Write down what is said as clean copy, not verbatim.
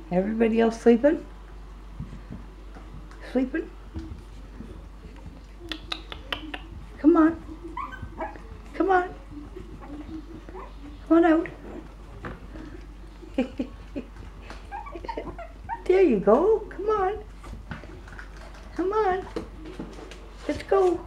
Everybody else sleeping? Sleeping? Come on. Come on. Come on out. There you go. Come on. Come on. Let's go.